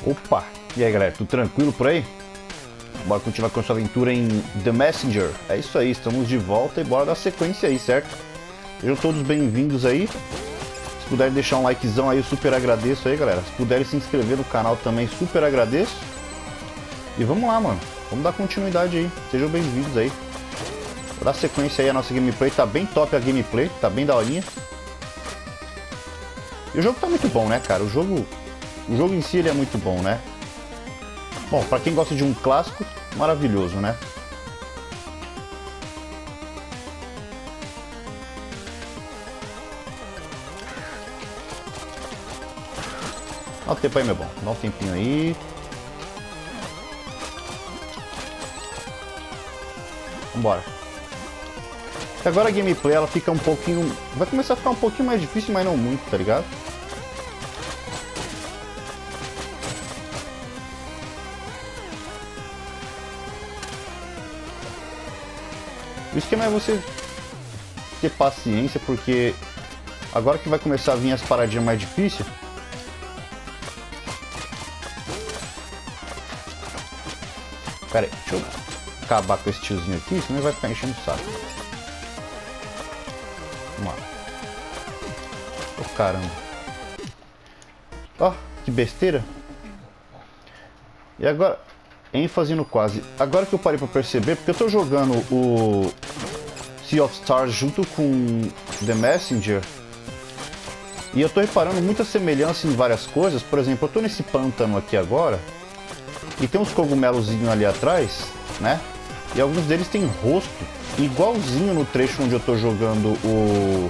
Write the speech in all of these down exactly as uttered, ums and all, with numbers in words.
Opa! E aí, galera, tudo tranquilo por aí? Bora continuar com a sua aventura em The Messenger. É isso aí, estamos de volta e bora dar sequência aí, certo? Sejam todos bem-vindos aí. Se puderem deixar um likezão aí, eu super agradeço aí, galera. Se puderem se inscrever no canal também, super agradeço. E vamos lá, mano. Vamos dar continuidade aí. Sejam bem-vindos aí. Vou dar sequência aí a nossa gameplay. Tá bem top a gameplay, tá bem daorinha. E o jogo tá muito bom, né, cara? O jogo, o jogo em si ele é muito bom, né? Bom, pra quem gosta de um clássico, maravilhoso, né? Dá um tempo aí, meu bom. Dá um tempinho aí. Vambora. Agora a gameplay ela fica um pouquinho... Vai começar a ficar um pouquinho mais difícil, mas não muito, tá ligado? O esquema é você ter paciência, porque agora que vai começar a vir as paradinhas mais difíceis. Pera aí, deixa eu acabar com esse tiozinho aqui, senão ele vai ficar enchendo o saco. Vamos lá. Ô, oh, caramba. Ó, oh, que besteira. E agora, ênfase no quase. Agora que eu parei pra perceber, porque eu tô jogando o Sea of Stars junto com The Messenger, e eu tô reparando muita semelhança em várias coisas. Por exemplo, eu tô nesse pântano aqui agora, e tem uns cogumelozinhos ali atrás, né? E alguns deles têm rosto, igualzinho no trecho onde eu tô jogando o...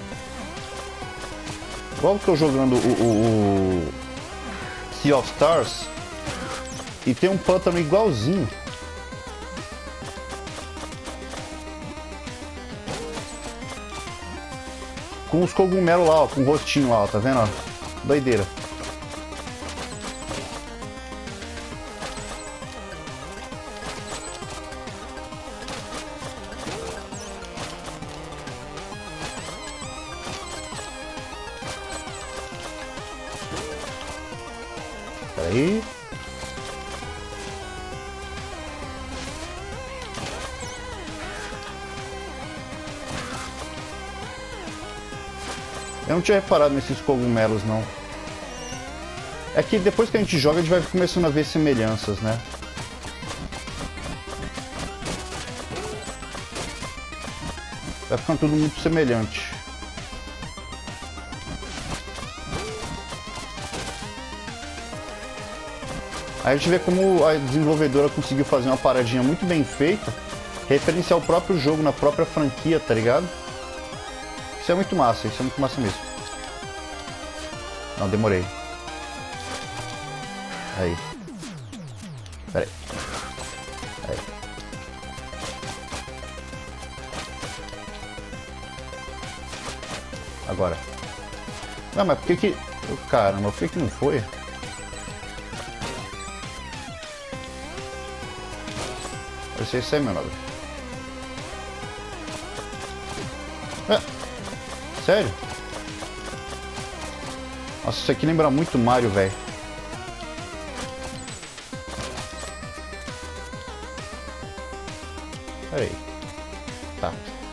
Igual eu tô jogando o, o, o Sea of Stars. E tem um pântano igualzinho. Com os cogumelos lá, ó, com o rostinho lá, ó, tá vendo? Ó? Doideira. Pera aí. Eu não tinha reparado nesses cogumelos, não. É que depois que a gente joga, a gente vai começando a ver semelhanças, né? Vai ficando tudo muito semelhante. Aí a gente vê como a desenvolvedora conseguiu fazer uma paradinha muito bem feita, referenciar o próprio jogo na própria franquia, tá ligado? Isso é muito massa, isso é muito massa mesmo. Não, demorei. Aí. Pera aí. Aí. Agora. Não, mas por que que... Caramba, por que que não foi? Eu sei se é meu nome. Ah. Sério? Nossa, isso aqui lembra muito Mario, velho. Pera aí. Tá.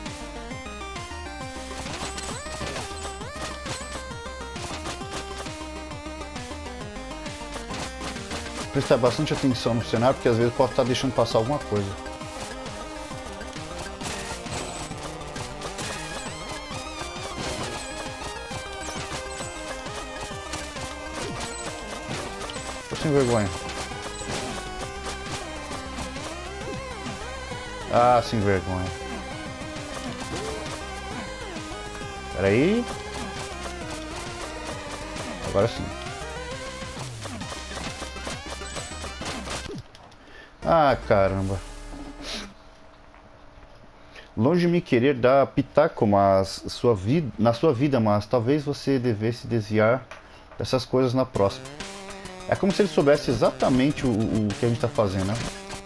Prestar bastante atenção no cenário, porque às vezes pode estar deixando passar alguma coisa. Sem vergonha. Ah, sem vergonha. Espera aí. Agora sim. Ah, caramba. Longe de me querer dar pitaco mas sua vida, na sua vida, mas talvez você devesse desviar dessas coisas na próxima. É como se ele soubesse exatamente o, o que a gente tá fazendo, né?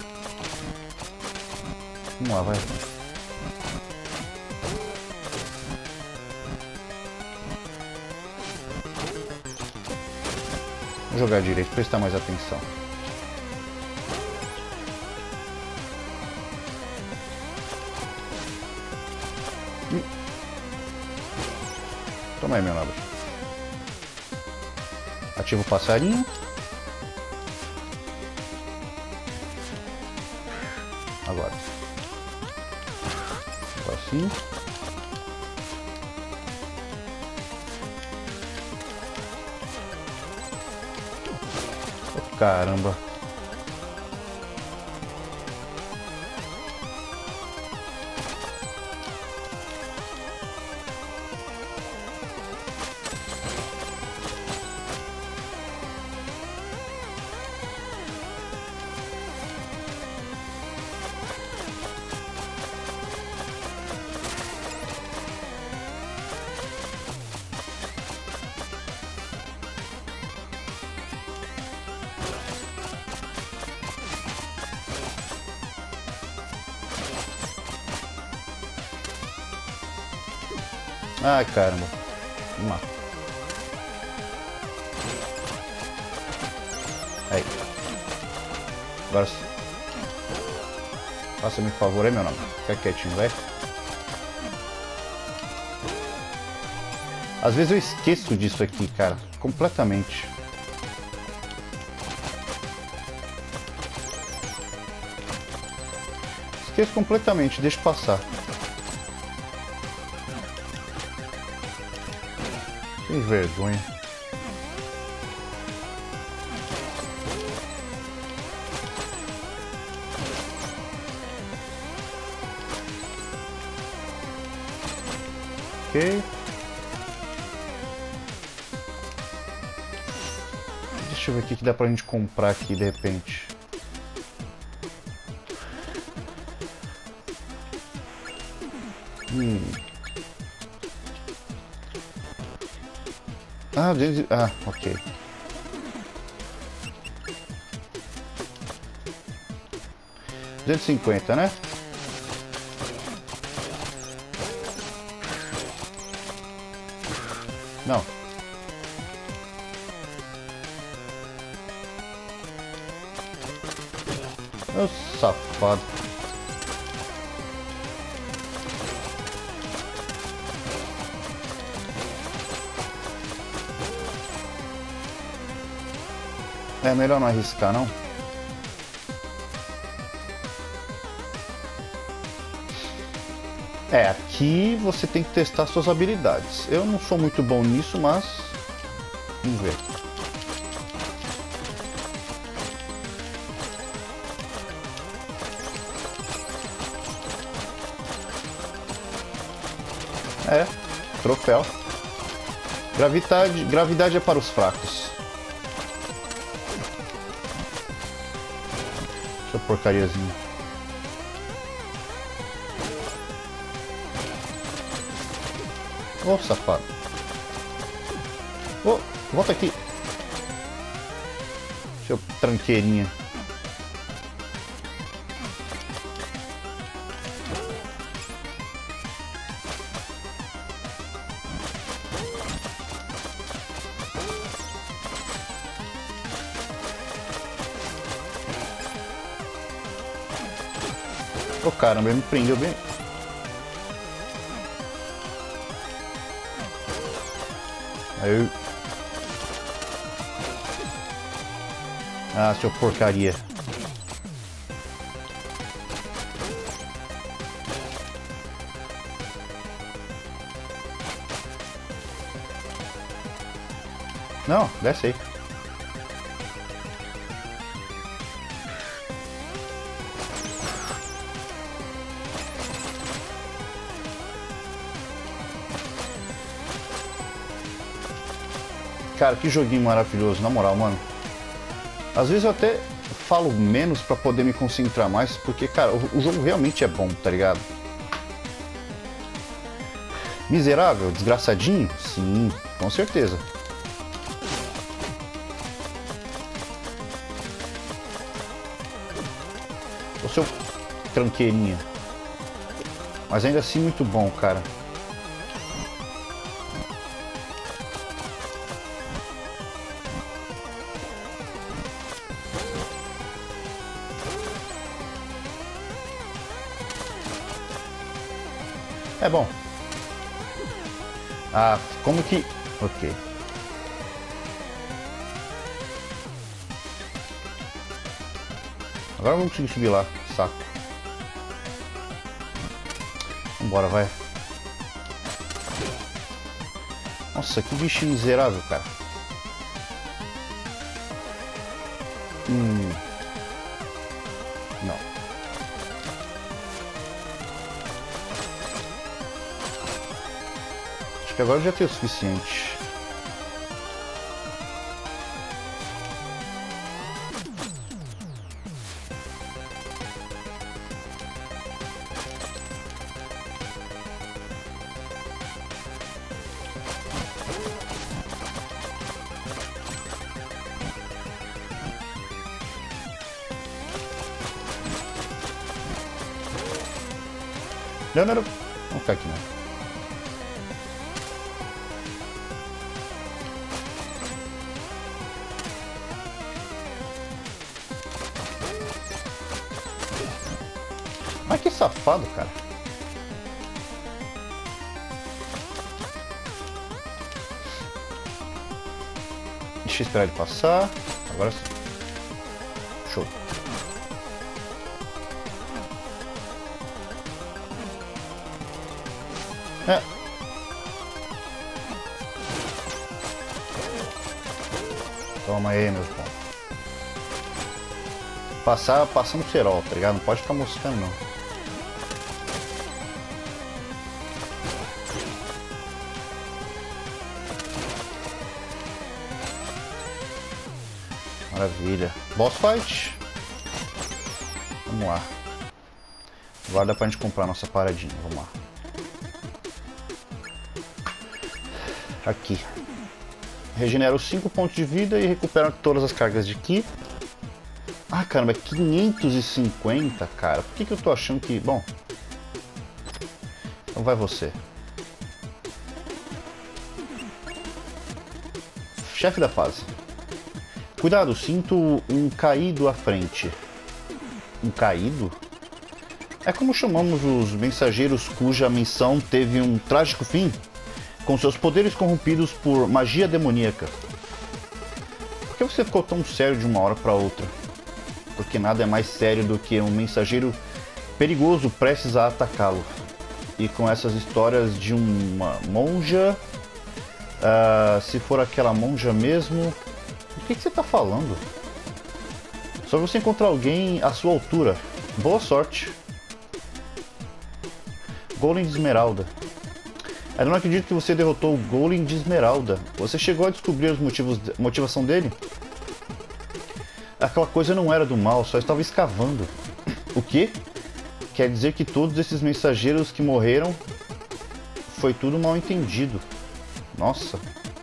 Vamos lá, vai. Vou jogar direito, prestar mais atenção. Hum. Toma aí, meu nobre. Ativa o passarinho. Agora. Agora sim. Oh, caramba. Ai, caramba. Vamos lá. Aí. Agora sim. Faça-me um favor aí, meu nome. Fica quietinho, vai. Às vezes eu esqueço disso aqui, cara. Completamente. Esqueço completamente. Deixa passar. Que vergonha. Ok. Deixa eu ver o que dá pra gente comprar aqui de repente. Hum. Ah, duzentos... ah, ok. duzentos e cinquenta, né? Não. Ô, safado. É melhor não arriscar, não? É, aqui você tem que testar suas habilidades. Eu não sou muito bom nisso, mas... vamos ver. É, troféu. Gravidade, gravidade é para os fracos. Essa porcariazinha. Ô, oh, safado. Ô, oh, volta aqui. Seu tranqueirinha. Ô, oh, caramba, ele me prendeu bem. Aí. Ah, seu porcaria. Não, desce aí. Cara, que joguinho maravilhoso, na moral, mano. Às vezes eu até falo menos pra poder me concentrar mais, porque, cara, o, o jogo realmente é bom, tá ligado? Miserável? Desgraçadinho? Sim, com certeza. O seu tranqueirinha. Mas ainda assim muito bom, cara. É bom. Ah, como que... Ok. Agora vamos conseguir subir lá. Saco. Vambora, vai. Nossa, que bicho miserável, cara. Hum. Não. Acho que agora já tem o suficiente. Não, não, não. Vamos ficar aqui, não. Mas que safado, cara. Deixa eu esperar ele passar. Agora sim. Show. É. Toma aí, meus bons. Passar, passando cerol, tá ligado? Não pode ficar moscando, não. Maravilha. Boss fight. Vamos lá. Agora dá pra gente comprar a nossa paradinha. Vamos lá. Aqui. Regenera os cinco pontos de vida e recupera todas as cargas de Ki. Ah, caramba, é quinhentos e cinquenta, cara. Por que que eu tô achando que... Bom. Então vai você. Chefe da fase. Cuidado, sinto um caído à frente. Um caído? É como chamamos os mensageiros cuja missão teve um trágico fim, com seus poderes corrompidos por magia demoníaca. Por que você ficou tão sério de uma hora para outra? Porque nada é mais sério do que um mensageiro perigoso prestes a atacá-lo. E com essas histórias de uma monja... Uh, se for aquela monja mesmo... O que, que você está falando? Só você encontrar alguém à sua altura. Boa sorte. Golem de Esmeralda. Eu não acredito que você derrotou o Golem de Esmeralda. Você chegou a descobrir os motivos, a motivação dele? Aquela coisa não era do mal, só estava escavando. O quê? Quer dizer que todos esses mensageiros que morreram foi tudo mal entendido. Nossa.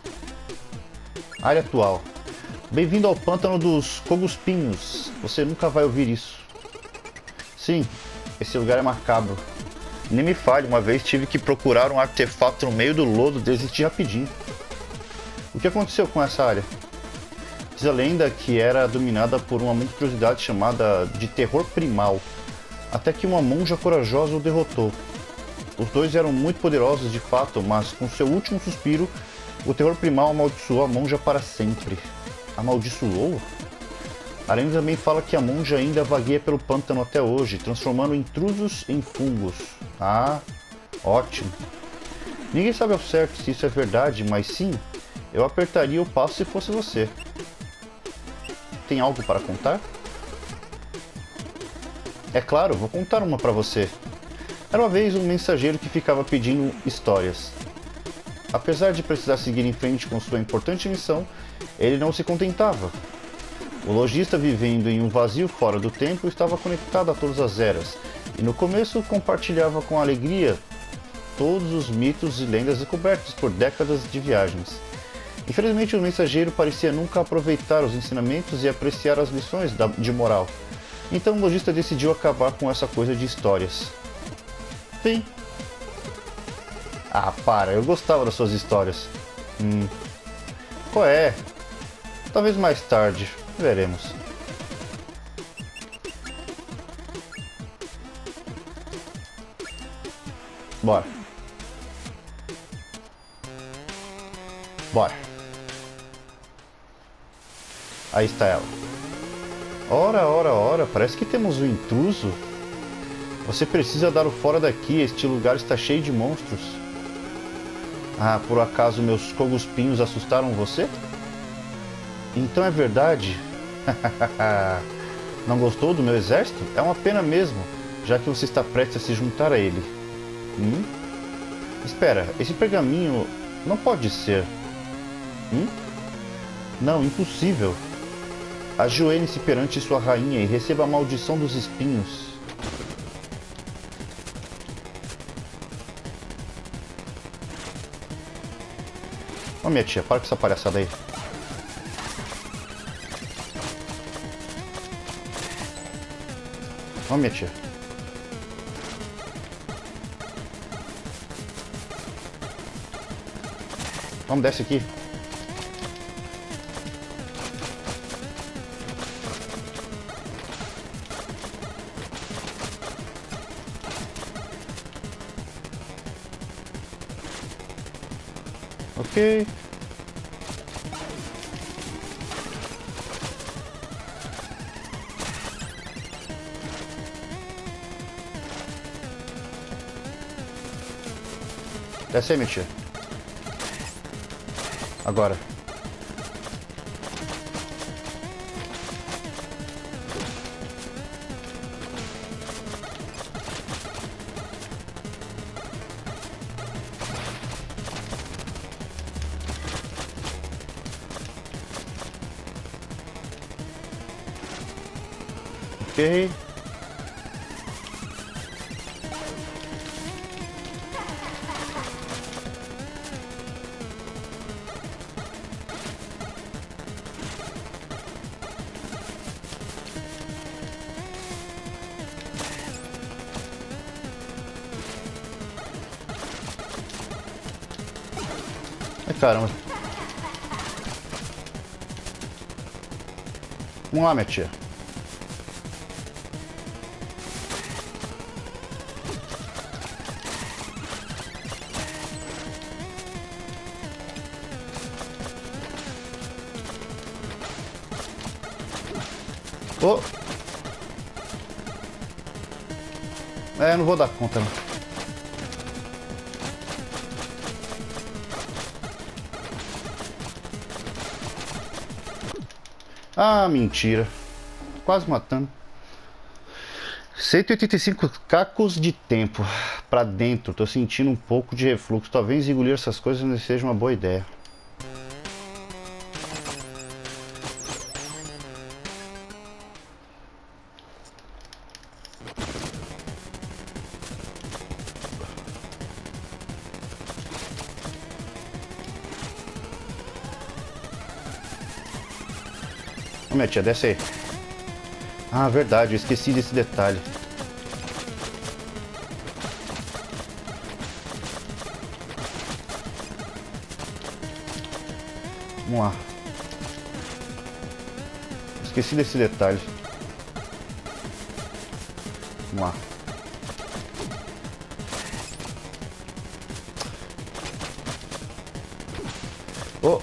Área atual. Bem-vindo ao pântano dos Coguspinhos. Você nunca vai ouvir isso. Sim, esse lugar é macabro. Nem me fale, uma vez tive que procurar um artefato no meio do lodo, desisti rapidinho. O que aconteceu com essa área? Diz a lenda que era dominada por uma monstruosidade chamada de terror primal, até que uma monja corajosa o derrotou. Os dois eram muito poderosos de fato, mas com seu último suspiro, o terror primal amaldiçoou a monja para sempre. Amaldiçoou? A lenda também fala que a monja ainda vagueia pelo pântano até hoje, transformando intrusos em fungos. Ah, ótimo. Ninguém sabe ao certo se isso é verdade, mas sim, eu apertaria o passo se fosse você. Tem algo para contar? É claro, vou contar uma para você. Era uma vez um mensageiro que ficava pedindo histórias. Apesar de precisar seguir em frente com sua importante missão, ele não se contentava. O lojista, vivendo em um vazio fora do tempo, estava conectado a todas as eras, e no começo compartilhava com alegria todos os mitos e lendas descobertos por décadas de viagens. Infelizmente, o mensageiro parecia nunca aproveitar os ensinamentos e apreciar as lições de moral. Então o lojista decidiu acabar com essa coisa de histórias. Fim. Ah, para, eu gostava das suas histórias. Hum. Qual é? Talvez mais tarde. Veremos. Bora. Bora. Aí está ela. Ora, ora, ora, parece que temos um intruso. Você precisa dar o fora daqui, este lugar está cheio de monstros. Ah, por acaso meus coguspinhos assustaram você? Então é verdade. Não gostou do meu exército? É uma pena mesmo, já que você está prestes a se juntar a ele. Hum? Espera, esse pergaminho não pode ser. Hum? Não, impossível. Ajoelhe-se perante sua rainha e receba a maldição dos espinhos. Ô minha tia, para com essa palhaçada aí. Ô minha tia. Vamos, desce aqui. Ok. Desce aí, minha tia. Agora. Ok. Ai, caramba. Vamos lá, minha tia. Oh. É, não vou dar conta, não. Ah, mentira. Quase matando. cento e oitenta e cinco cacos de tempo pra dentro. Tô sentindo um pouco de refluxo. Talvez engolir essas coisas não seja uma boa ideia. Ô, minha tia, desce aí. Ah, verdade, eu esqueci desse detalhe. Vamos lá. Esqueci desse detalhe. Vamos lá. Oh.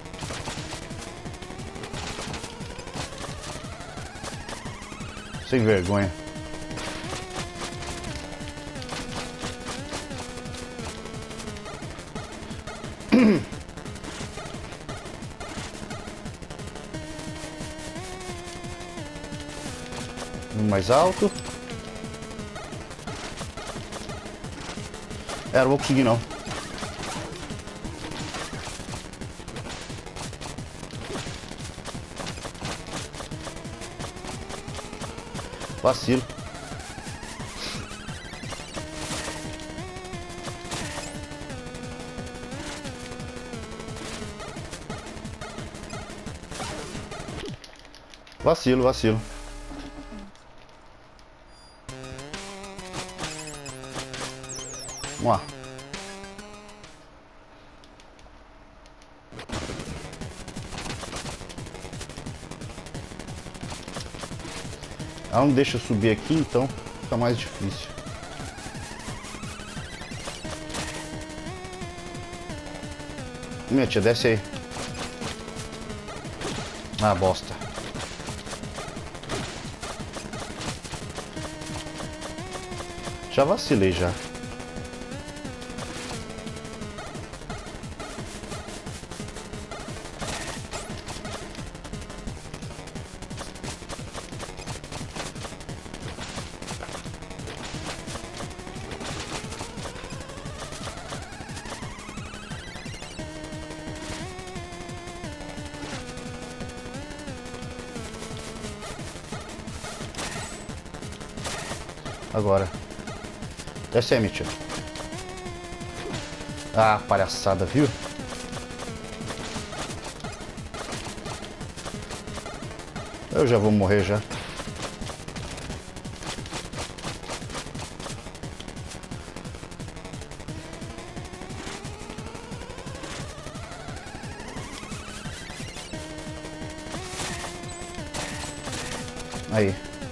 Sem vergonha. Um mais alto. É, não vou conseguir não. Vacilo. Vacilo, vacilo. Vamos lá. Ela não deixa eu subir aqui, então fica mais difícil. Minha tia, desce aí. Ah, bosta. Já vacilei já. Agora. Desce aí, Mitchell. Ah, palhaçada, viu? Eu já vou morrer já. Aí.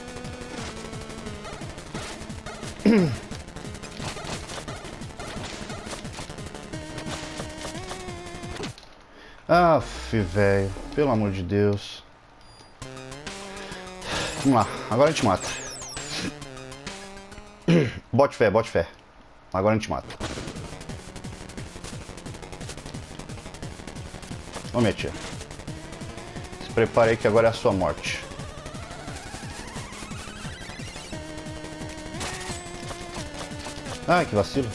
Aff, velho. Pelo amor de Deus. Vamos lá. Agora a gente mata. Bote fé, bote fé. Agora a gente mata. Ô, minha tia. Se prepare aí que agora é a sua morte. Ai, que vacilo.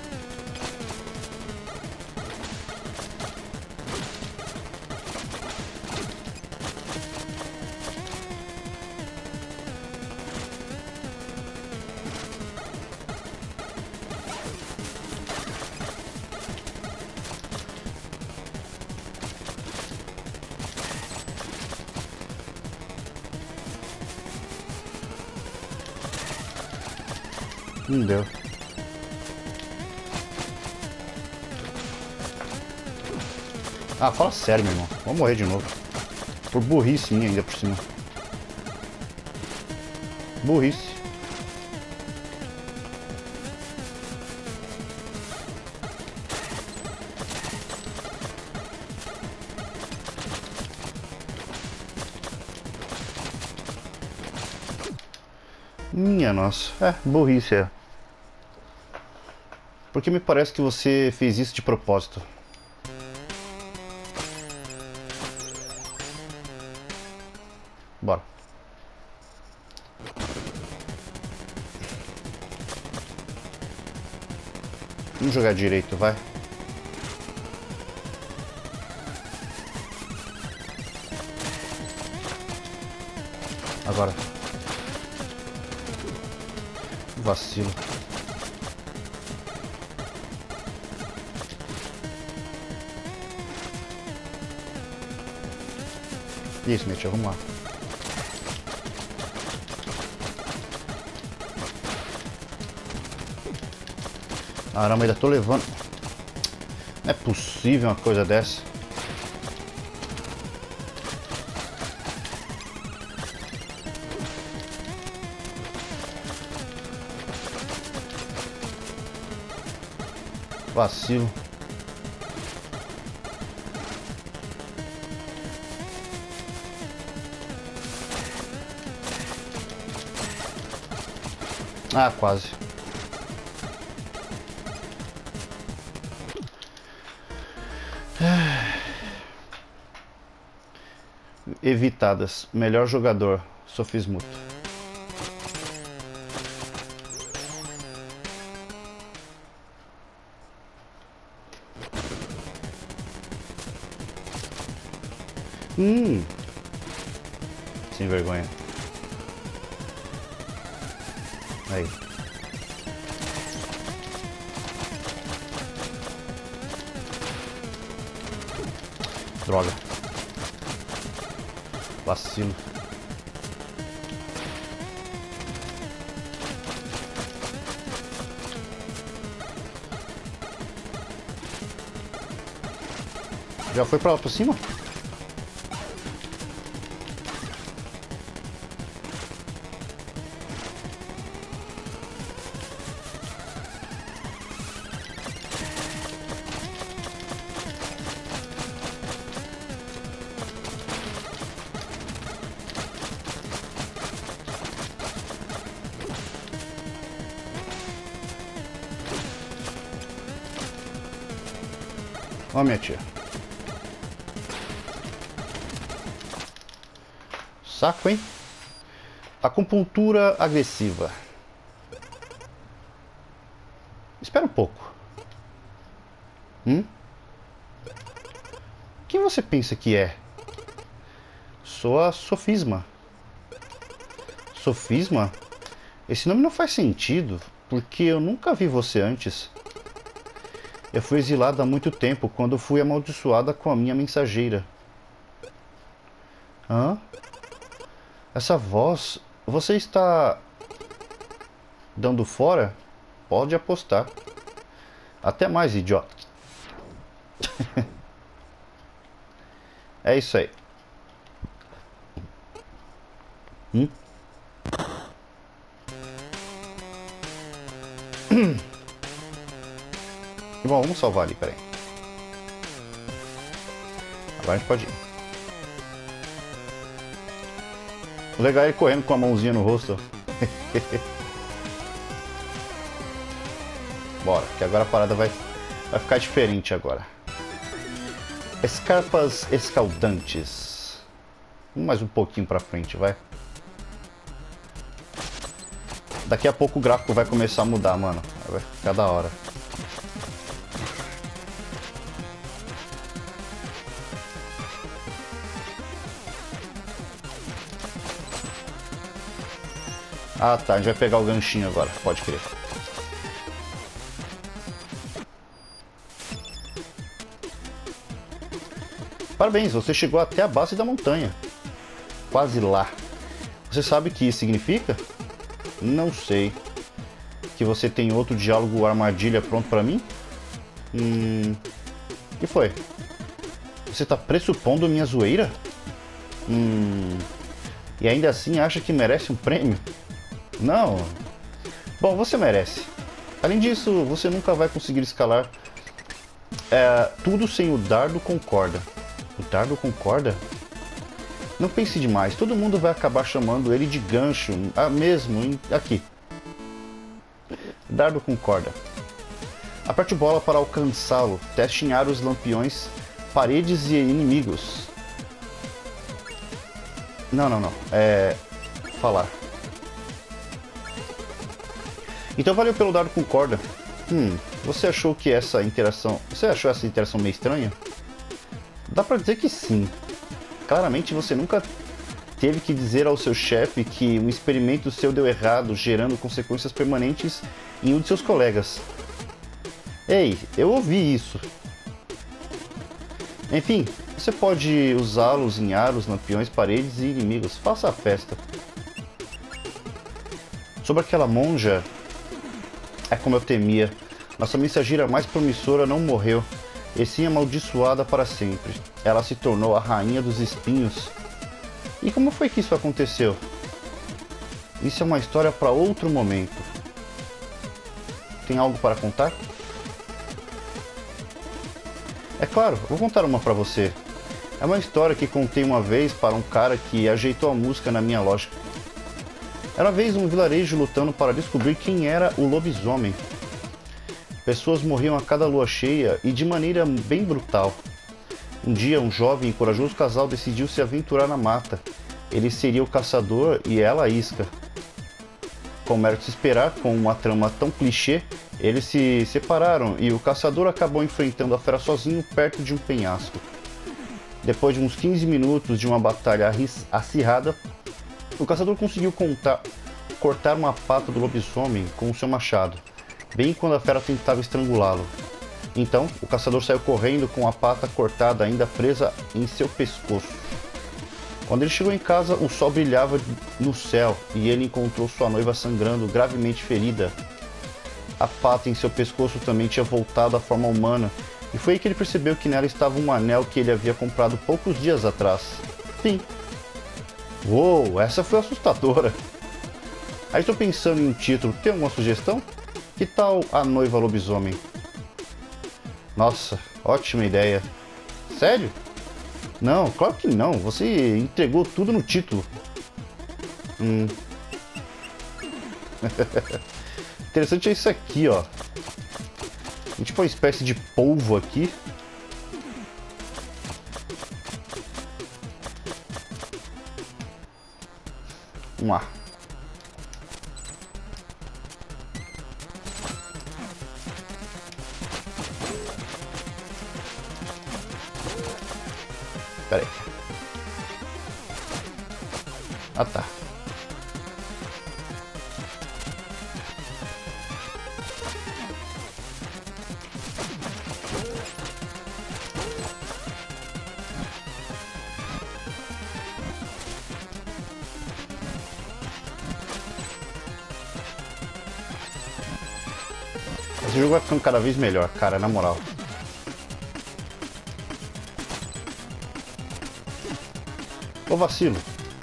Não deu. Ah, fala sério, meu irmão. Vou morrer de novo. Por burrice minha ainda por cima. Burrice. Minha nossa. É, burrice é. Porque me parece que você fez isso de propósito. Bora. Vamos jogar direito, vai. Agora. Vacilo. Isso, Mitch, vamos lá. Caramba, ainda tô levando. Não é possível uma coisa dessa. Vacilo. Ah, quase. Evitadas. Melhor jogador. Sofismuto. Hum. Sem vergonha. Aí. Droga. Vacilo. Já foi pra lá pra cima? Ó, minha tia. Saco, hein? Acupuntura agressiva. Espera um pouco. Hum? Quem você pensa que é? Sou a Sofisma. Sofisma? Esse nome não faz sentido, porque eu nunca vi você antes. Eu fui exilada há muito tempo, quando fui amaldiçoada com a minha mensageira. Hã? Essa voz... Você está... dando fora? Pode apostar. Até mais, idiota. É isso aí. Hum? Bom, vamos salvar ali, peraí. Agora a gente pode ir. O legal é ele correndo com a mãozinha no rosto. Bora, que agora a parada vai, vai ficar diferente agora. Escarpas escaldantes. Mais um pouquinho pra frente, vai. Daqui a pouco o gráfico vai começar a mudar, mano. Vai ficar da hora. Ah tá, a gente vai pegar o ganchinho agora, pode crer. Parabéns, você chegou até a base da montanha. Quase lá. Você sabe o que isso significa? Não sei. Que você tem outro diálogo armadilha pronto pra mim? Hum... O que foi? Você tá pressupondo minha zoeira? Hum... E ainda assim acha que merece um prêmio? Não. Bom, você merece. Além disso, você nunca vai conseguir escalar é, tudo sem o dardo com corda. O dardo com corda? Não pense demais, todo mundo vai acabar chamando ele de gancho, ah, mesmo aqui. Dardo com corda. Aperte bola para alcançá-lo. Teste em aros, lampiões, paredes e inimigos. Não, não, não. É... falar. Então valeu pelo dardo com corda. Hum, você achou que essa interação... Você achou essa interação meio estranha? Dá pra dizer que sim. Claramente você nunca teve que dizer ao seu chefe que um experimento seu deu errado, gerando consequências permanentes em um de seus colegas. Ei, eu ouvi isso. Enfim, você pode usá-los em aros, lampiões, paredes e inimigos. Faça a festa. Sobre aquela monja... É como eu temia. Nossa mensageira mais promissora não morreu, e sim amaldiçoada para sempre. Ela se tornou a rainha dos espinhos. E como foi que isso aconteceu? Isso é uma história para outro momento. Tem algo para contar? É claro, vou contar uma para você. É uma história que contei uma vez para um cara que ajeitou a música na minha loja. Era uma vez um vilarejo lutando para descobrir quem era o lobisomem. Pessoas morriam a cada lua cheia e de maneira bem brutal. Um dia, um jovem e corajoso casal decidiu se aventurar na mata. Ele seria o caçador e ela a isca. Como era de se esperar, com uma trama tão clichê, eles se separaram e o caçador acabou enfrentando a fera sozinho perto de um penhasco. Depois de uns quinze minutos de uma batalha acirrada, o caçador conseguiu contar, cortar uma pata do lobisomem com o seu machado, bem quando a fera tentava estrangulá-lo. Então, o caçador saiu correndo com a pata cortada ainda presa em seu pescoço. Quando ele chegou em casa, o sol brilhava no céu e ele encontrou sua noiva sangrando, gravemente ferida. A pata em seu pescoço também tinha voltado à forma humana, e foi aí que ele percebeu que nela estava um anel que ele havia comprado poucos dias atrás. Fim. Uou, essa foi assustadora. Aí estou pensando em um título, tem alguma sugestão? Que tal A Noiva Lobisomem? Nossa, ótima ideia. Sério? Não, claro que não, você entregou tudo no título. Hum. Interessante é isso aqui, ó. Tem tipo uma espécie de polvo aqui. Vamos lá. Pera aí. Ah, tá. Esse jogo vai ficando cada vez melhor, cara, na moral. Ô vacilo.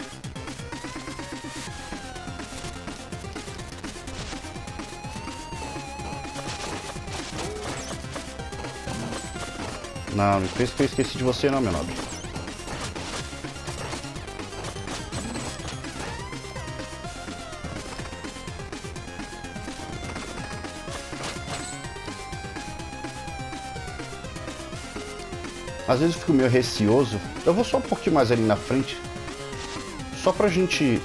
Não, não pensa que eu esqueci de você não, meu nobre. Às vezes eu fico meio receoso. Eu vou só um pouquinho mais ali na frente. Só pra gente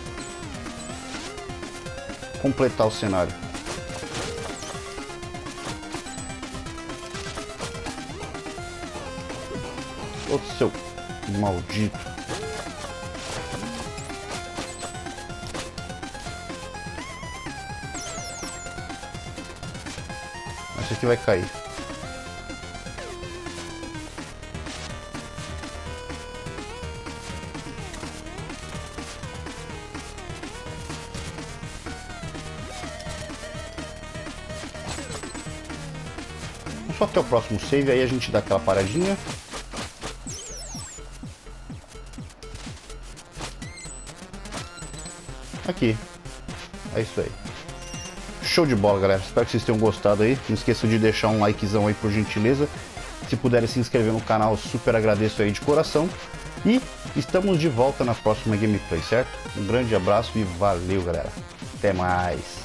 completar o cenário. Ô seu maldito. Esse aqui vai cair. Só até o próximo save, aí a gente dá aquela paradinha. Aqui. É isso aí. Show de bola, galera. Espero que vocês tenham gostado aí. Não esqueçam de deixar um likezão aí, por gentileza. Se puderem se inscrever no canal, eu super agradeço aí de coração. E estamos de volta na próxima gameplay, certo? Um grande abraço e valeu, galera. Até mais.